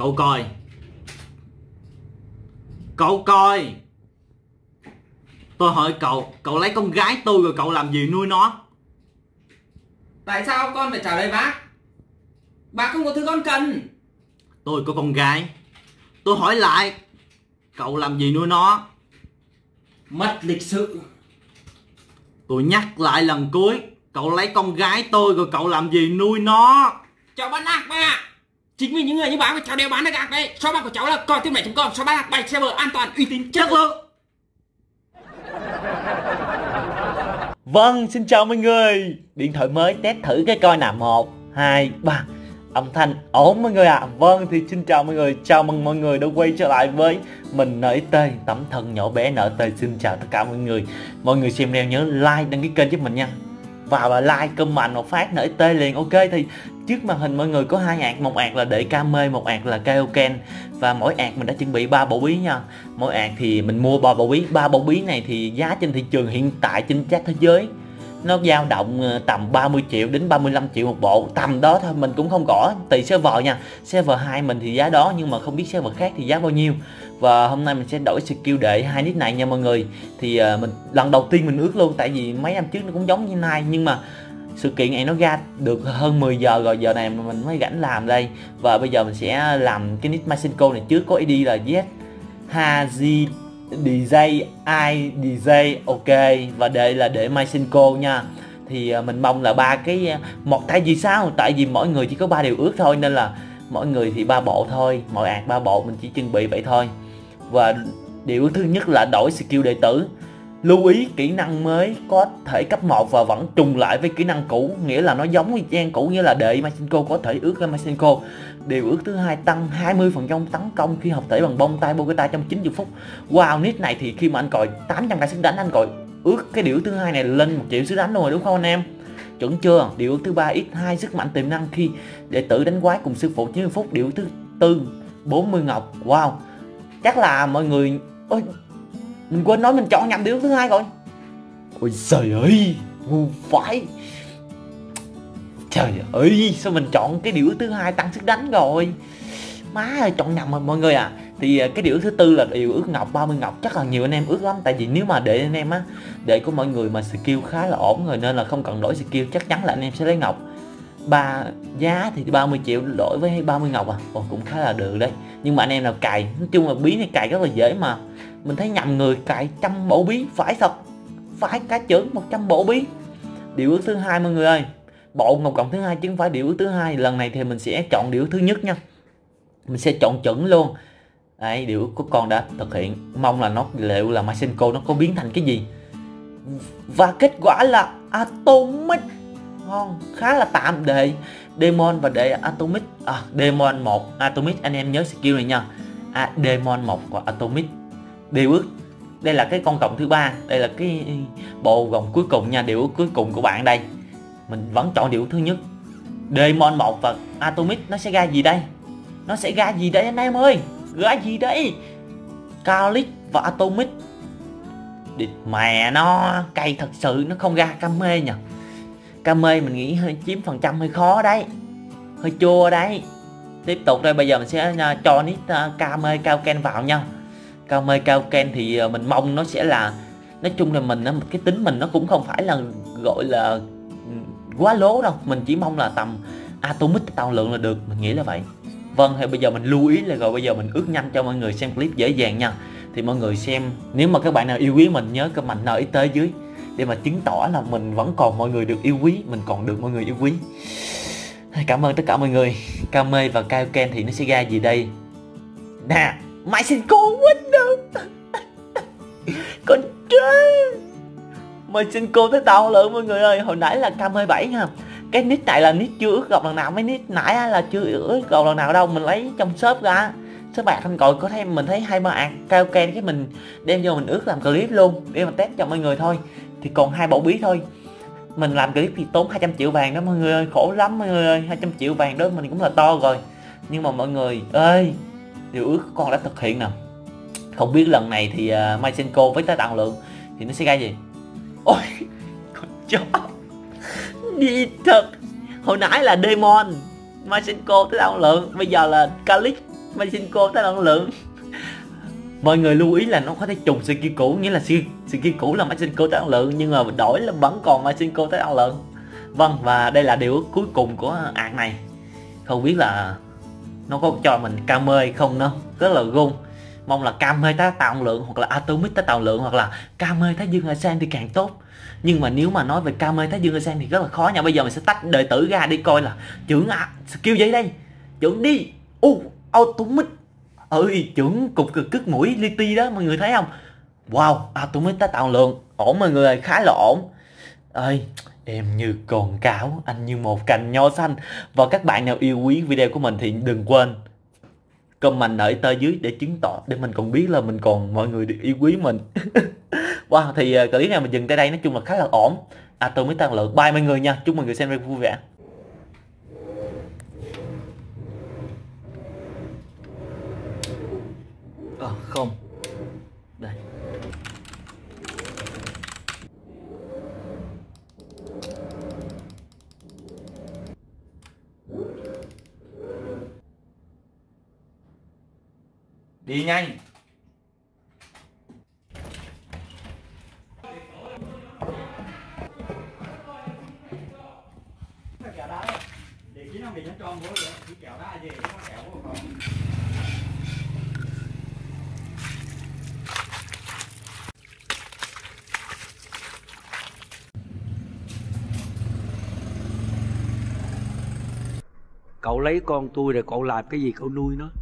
Cậu coi. Cậu coi. Tôi hỏi cậu, cậu lấy con gái tôi rồi cậu làm gì nuôi nó? Tại sao con phải trả lời bác? Bác không có thứ con cần. Tôi có con gái. Tôi hỏi lại, cậu làm gì nuôi nó? Mất lịch sự. Tôi nhắc lại lần cuối, cậu lấy con gái tôi rồi cậu làm gì nuôi nó? Cháu bán lạc bác ạ. Chính vì những người như bác mà cháu đều bán được gạc đấy. Shop bác của cháu là cointipmẹ.com, shop bán lạc bày server an toàn, uy tín, chất lượng. Vâng, xin chào mọi người. Điện thoại mới test thử cái coi nào. 1, 2, 3. Âm thanh ổn mọi người ạ. Vâng thì xin chào mọi người. Chào mừng mọi người đã quay trở lại với mình NXT, tấm thân nhỏ bé NXT. Xin chào tất cả mọi người. Mọi người xem video nhớ like, đăng ký kênh giúp mình nha. Và like, comment một phát NXT liền. Ok thì trước màn hình mọi người có 2 ạc. Một ạc là để Kame, một ạc là Kaioken. Và mỗi ạc mình đã chuẩn bị 3 bộ bí nha. Mỗi ạc thì mình mua 3 bộ bí. 3 bộ bí này thì giá trên thị trường hiện tại trên chat thế giới nó dao động tầm 30 triệu đến 35 triệu một bộ. Tầm đó thôi, mình cũng không rõ, tùy server nha. Server 2 mình thì giá đó, nhưng mà không biết server khác thì giá bao nhiêu. Và hôm nay mình sẽ đổi skill để 2 nick này nha mọi người. Thì mình lần đầu tiên mình ước luôn, tại vì mấy năm trước nó cũng giống như này. Nhưng mà sự kiện này nó ra được hơn 10 giờ rồi, giờ này mình mới rảnh làm đây. Và bây giờ mình sẽ làm cái nick Masenko này trước. Có ID là Z Haji DJ I DJ, ok. Và đây là để Masenko nha. Thì mình mong là 3 cái một, tại vì sao? Tại vì mỗi người chỉ có 3 điều ước thôi, nên là mỗi người thì 3 bộ thôi, mỗi ạc 3 bộ, mình chỉ chuẩn bị vậy thôi. Và điều ước thứ nhất là đổi skill đệ tử. Lưu ý kỹ năng mới có thể cấp 1 và vẫn trùng lại với kỹ năng cũ, nghĩa là nó giống như trang cũ, nghĩa là đệ Masenko có thể ước ra Masenko. Điều ước thứ hai, tăng 20% tấn công khi hợp thể bằng bông tay Bogota trong 90 phút. Wow, nick này thì khi mà anh còi 800k sức đánh, anh còi ước cái điều ước thứ hai này lên 1 triệu sức đánh luôn rồi, đúng không anh em? Chuẩn chưa? Điều ước thứ 3, x2 sức mạnh tiềm năng khi đệ tử đánh quái cùng sư phụ 90 phút. Điều ước thứ 4, 40 ngọc. Wow, chắc là mọi người... Ôi, mình quên nói mình chọn nhầm điều ước thứ hai rồi. Ôi trời ơi, ngu phải. Trời ơi, sao mình chọn cái điều ước thứ hai tăng sức đánh rồi. Má ơi, chọn nhầm rồi mọi người à. Thì cái điều ước thứ tư là điều ước ngọc 30 ngọc. Chắc là nhiều anh em ước lắm. Tại vì nếu mà để anh em á, để của mọi người mà skill khá là ổn rồi, nên là không cần đổi skill, chắc chắn là anh em sẽ lấy ngọc. Giá thì 30 triệu đổi với 30 ngọc à. Ồ, cũng khá là được đấy. Nhưng mà anh em nào cài, nói chung là bí này cài rất là dễ mà. Mình thấy nhầm người cài 100 bộ bí, phải thật. Phải cá chưởng 100 bộ bí. Điều ước thứ hai mọi người ơi. Bộ ngọc cộng thứ hai chứ không phải điều ước thứ hai. Lần này thì mình sẽ chọn điều ước thứ nhất nha. Mình sẽ chọn chuẩn luôn. Đấy, điều ước của con đã thực hiện. Mong là nó liệu là Masenko nó có biến thành cái gì. Và kết quả là Atomic. Ngon, khá là tạm. Đệ Demon và đệ Atomic. Demon 1 Atomic, anh em nhớ skill này nha. Demon 1 và Atomic. Điều ước, đây là cái con cộng thứ 3. Đây là cái bộ gồng cuối cùng nha. Điều ước cuối cùng của bạn đây. Mình vẫn chọn điều ước thứ nhất. Demon 1 và Atomic. Nó sẽ ra gì đây? Nó sẽ ra gì đây anh em ơi? Ra gì đây? Calyx và Atomic. Địt mẹ nó, cay thật sự. Nó không ra Kame nhỉ. Kame mình nghĩ hơi chiếm phần trăm hơi khó đấy, hơi chua đấy. Tiếp tục đây, bây giờ mình sẽ cho nick Kame Kaioken vào nha. Kame Kaioken thì mình mong nó sẽ là, nói chung là mình cái tính mình nó cũng không phải là gọi là quá lố đâu. Mình chỉ mong là tầm Atomic tạo lượng là được, mình nghĩ là vậy. Vâng, thì bây giờ mình lưu ý là rồi, bây giờ mình ước nhanh cho mọi người xem clip dễ dàng nha. Thì mọi người xem, nếu mà các bạn nào yêu quý mình nhớ comment NXT dưới để mà chứng tỏ là mình vẫn còn mọi người được yêu quý, mình còn được mọi người yêu quý. Cảm ơn tất cả mọi người. Kame và Kaioken thì nó sẽ ra gì đây? Nè, Masenko win được. Con chơi Masenko tới tàu lượng mọi người ơi. Hồi nãy là Kame 7 ha. Cái nick này là nick chưa ước gặp lần nào. Mấy nick nãy là chưa ước gặp lần nào đâu. Mình lấy trong shop ra, shop bạc thanh còi có thêm, mình thấy 2-3 ạc Kaioken, cái mình đem vô mình ước làm clip luôn để mà test cho mọi người thôi. Thì còn 2 bộ bí thôi. Mình làm clip thì tốn 200 triệu vàng đó mọi người ơi. Khổ lắm mọi người ơi. 200 triệu vàng đó mình cũng là to rồi. Nhưng mà mọi người ơi, điều ước con đã thực hiện nè. Không biết lần này thì Masenko với tới tặng lượng thì nó sẽ ra gì? Ôi, con chó đi thật. Hồi nãy là Demon Masenko tới tặng lượng, bây giờ là Calyx Mexico tái năng lượng. Mọi người lưu ý là nó có thể trùng skill cũ, nghĩa là skill cũ là Mexico tái năng lượng nhưng mà đổi là vẫn còn Mexico tái năng lượng. Vâng, và đây là điều cuối cùng của ạc này. Không biết là nó có cho mình Kame hay không nữa, rất là gung. Mong là Kame tái tạo năng lượng hoặc là Atomic tái tạo năng lượng hoặc là Kame thái dương Asen thì càng tốt. Nhưng mà nếu mà nói về Kame thái dương Asen thì rất là khó nha. Bây giờ mình sẽ tách đệ tử ra đi coi là trưởng skill gì đây. Trưởng đi. Atomic. Trưởng cục cực cứt mũi li ti đó, mọi người thấy không? Wow, Atomic tái tạo năng lượng. Ổn mọi người, khá là ổn. Em như cồn cảo, anh như một cành nho xanh. Và các bạn nào yêu quý video của mình thì đừng quên comment ở tới dưới để chứng tỏ, để mình còn biết là mình còn mọi người được yêu quý mình. Wow, thì clip này mình dừng tới đây, nói chung là khá là ổn. Atomic tăng lượng. Bye mọi người nha, chúc mọi người xem video vui vẻ. Không đây. Đi nhanh. Cậu lấy con tôi rồi cậu làm cái gì cậu nuôi nó?